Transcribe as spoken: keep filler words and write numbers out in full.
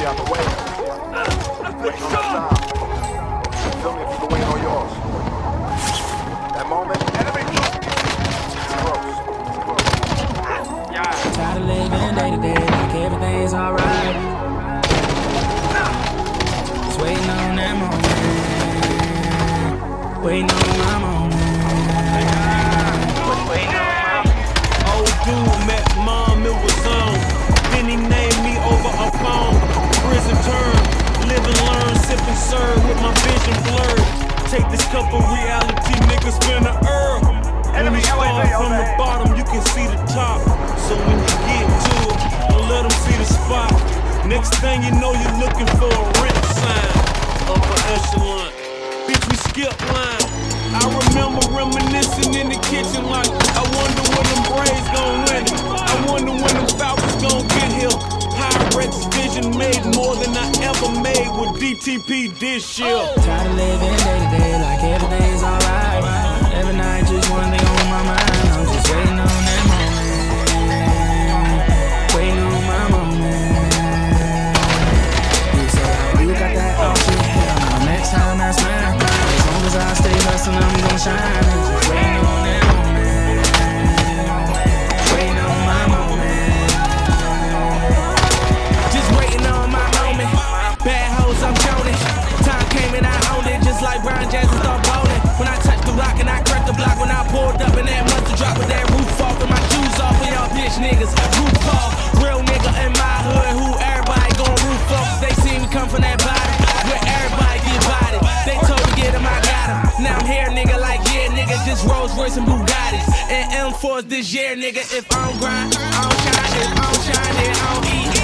She out the way. Waiting on her time. Feel me if you can wait on yours. That moment, enemy it's close. It's close. Yeah. Tired of living day to day like everything's alright. Just waiting on that moment. Waiting on my moment. Waiting on my moment. Old dude met mom, it was on. Then he named me over a phone. Prison term, live and learn, sip and serve with my vision blurred. Take this cup of reality, niggas finna herb. When you start from the bottom, you can see the top. So when you get to it, don't let them see the spot. Next thing you know, you're looking for a rent sign. Upper echelon, bitch, we skip line. I remember reminiscing in the kitchen like, I wonder when them Braves gon' win it. I wonder when them Falcons gon' get here. Pyrex vision made more than I ever made with D T P this year. Tired of living day to day like everything's alright. Every night just one thing on my mind. I'm just waiting on that moment. Waiting on my moment. You say, oh, you got that outfit. Hell no, next time that's mine. As long as I stay hustling, I'm gon' shine. I'm just waiting on that moment. Waiting on my moment. Just waiting on my moment. Bad hoes, I'm counting. Time came and I owned it, just like Brian Jackson start bowling. When I touched the rock and I cracked the block, when I pulled up and that mustard drop with that roof off and my shoes off and y'all bitch niggas. Roof off, real nigga in my hood who everybody gon' roof off. They see me come from that body, where everybody get body. They told me get him, I got him. Now I'm here, nigga, like yeah, nigga, just Rolls Royce and Bugattis and M fours this year, nigga. If I don't grind, I don't shine. If I don't shine, then I don't eat.